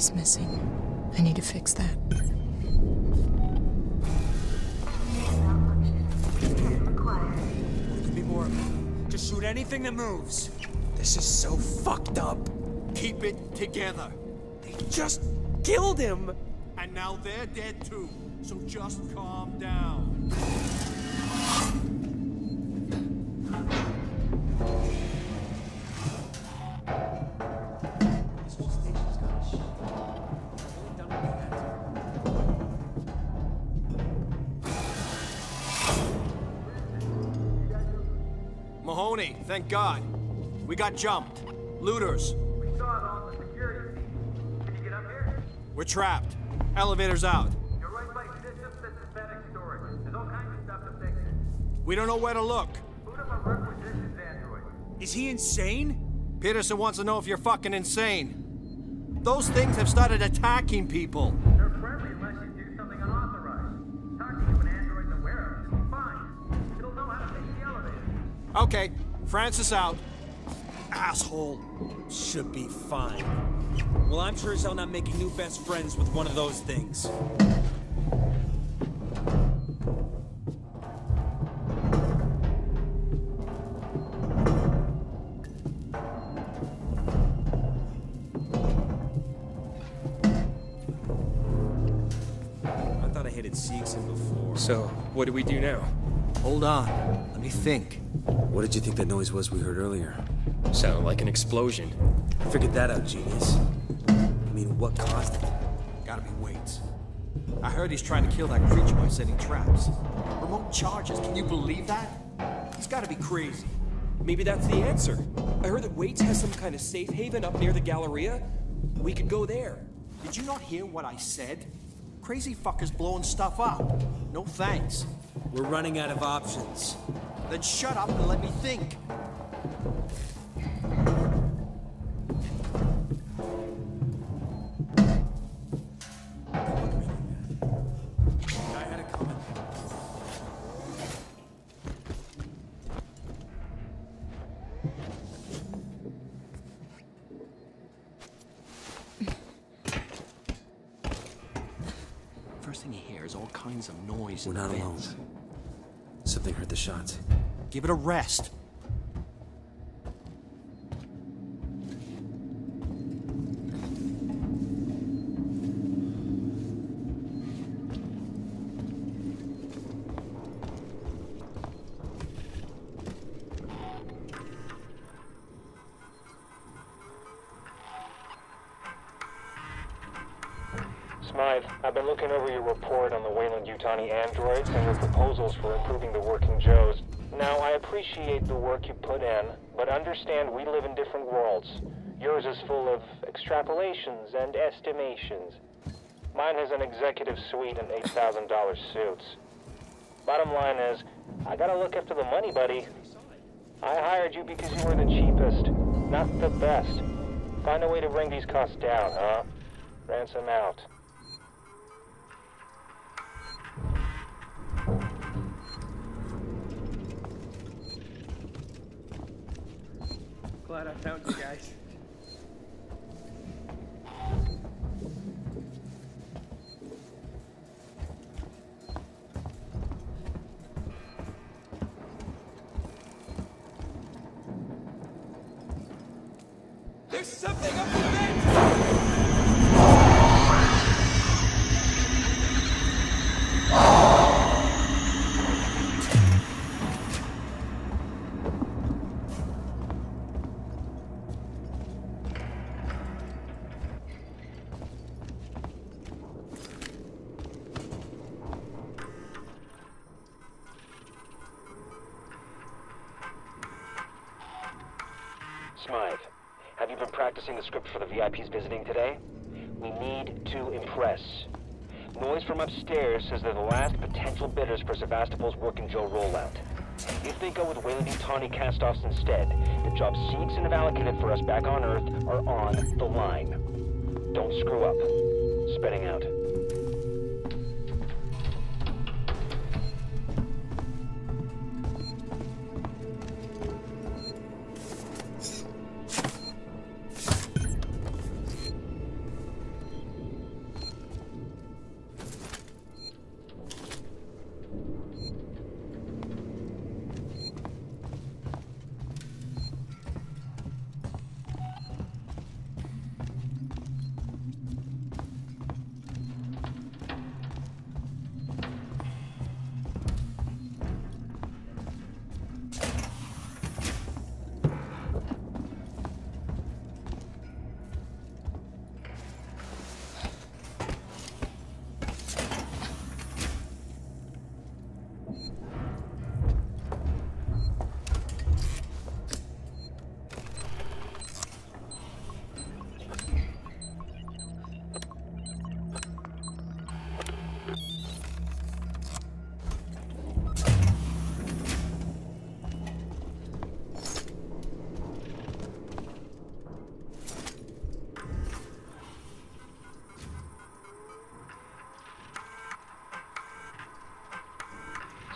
He's missing. I need to fix that. Could be more. Just shoot anything that moves. This is so fucked up. Keep it together. They just killed him. And now they're dead too. So just calm down. Mahoney, thank God. We got jumped. Looters. We saw it on the security feed. Can you get up here? We're trapped. Elevator's out. You're right by systems and synthetic storage. There's all kinds of stuff to fix. We don't know where to look. Boot up a requisitions android. Is he insane? Peterson wants to know if you're fucking insane. Those things have started attacking people. They're friendly unless you do something unauthorized. Talking to an android aware of it, fine. It'll know how to fix the elevator. Okay, Francis out. Asshole. Should be fine. Well, I'm sure as hell not making new best friends with one of those things. I thought I hated Seegson before. So, what do we do now? Hold on. Let me think. What did you think that noise was we heard earlier? Sounded like an explosion. Figured that out, genius. I mean, what caused it? Gotta be Waits. I heard he's trying to kill that creature by setting traps. Remote charges, can you believe that? He's gotta be crazy. Maybe that's the answer. I heard that Waits has some kind of safe haven up near the Galleria. We could go there. Did you not hear what I said? Crazy fuckers blowing stuff up. No thanks. We're running out of options. Then shut up and let me think. First thing you hear is all kinds of noise. We're not alone. Something heard the shots. Give it a rest. Smythe, I've been looking over your report on the Weyland-Yutani androids and your proposals for improving the working Joes. Now, I appreciate the work you put in, but understand we live in different worlds. Yours is full of extrapolations and estimations. Mine has an executive suite and $8,000 suits. Bottom line is, I gotta look after the money, buddy. I hired you because you were the cheapest, not the best. Find a way to bring these costs down, huh? Ransom out. Glad I found you guys. There's something up the vent! Smythe, have you been practicing the script for the VIPs visiting today? We need to impress. Noise from upstairs says they're the last potential bidders for Sevastopol's Working Joe rollout. If they go with Weyland-Yutani cast-offs instead, the jobs Seegson have allocated for us back on Earth are on the line. Don't screw up. Spreading out.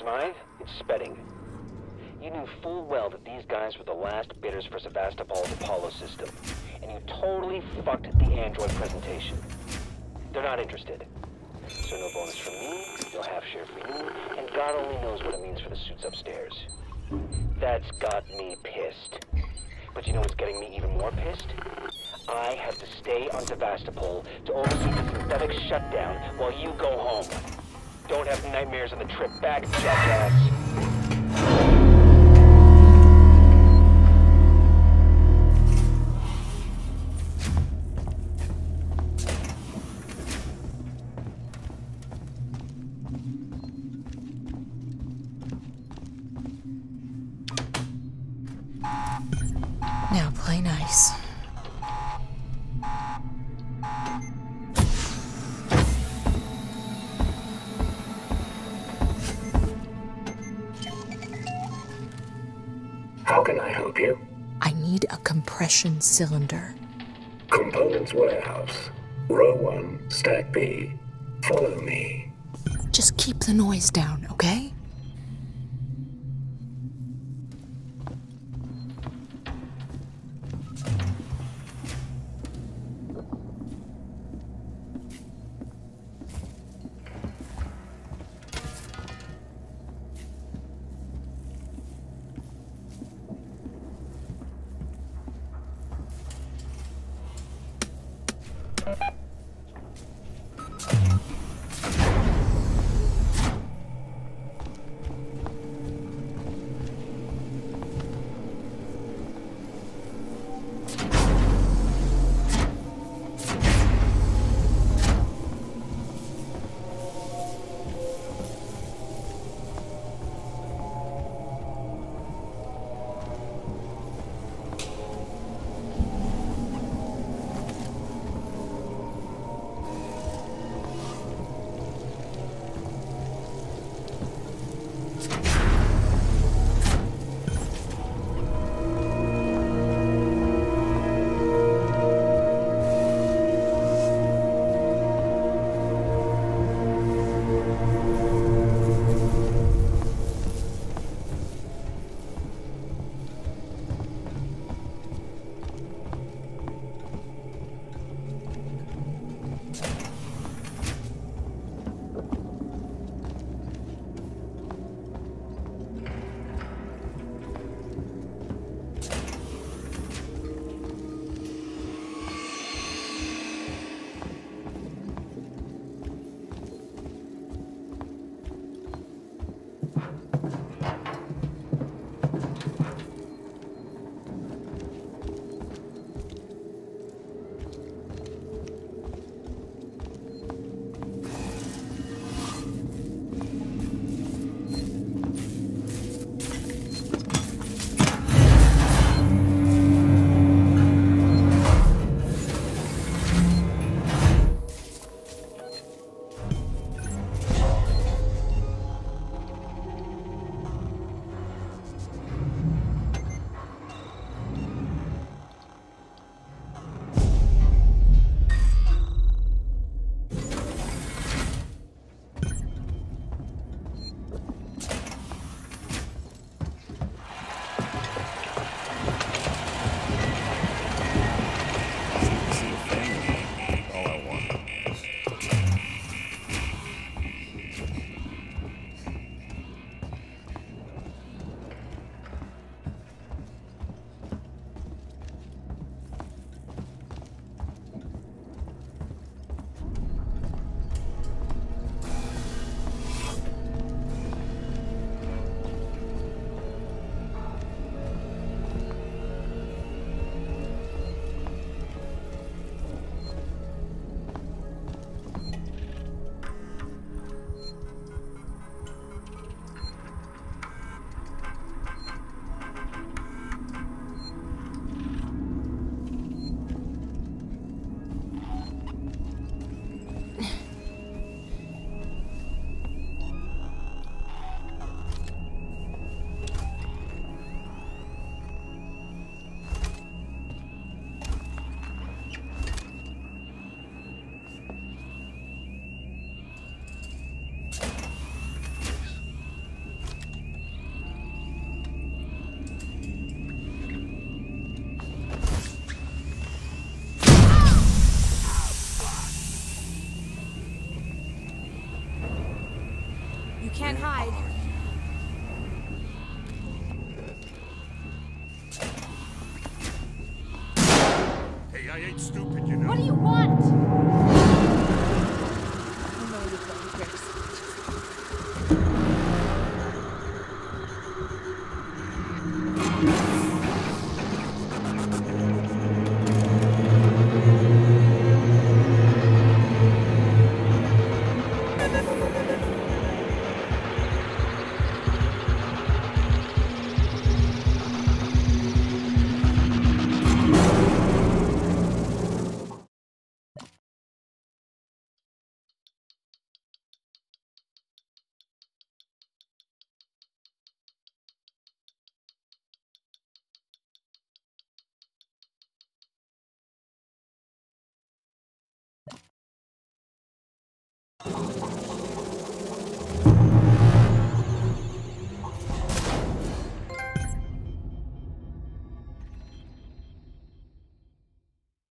Smythe, it's Spedding. You knew full well that these guys were the last bidders for Sevastopol's Apollo system, and you totally fucked the android presentation. They're not interested. So no bonus from me, no half share for you, and God only knows what it means for the suits upstairs. That's got me pissed. But you know what's getting me even more pissed? I have to stay on Sevastopol to oversee the synthetic shutdown while you go home. Don't have nightmares on the trip back, jackass. Now play nice. How can I help you? I need a compression cylinder. Components warehouse. Row 1, stack B. Follow me. Just keep the noise down, okay? ain't stupid, you know. What do you want?